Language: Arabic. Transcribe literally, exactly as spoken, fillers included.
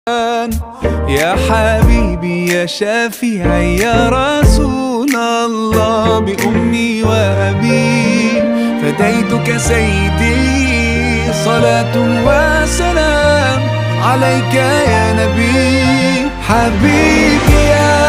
يا حبيبي يا شفيعي يا رسول الله، بأمي وأبي فديتك سيدي، صلاة وسلام عليك يا نبي. حبيبي يا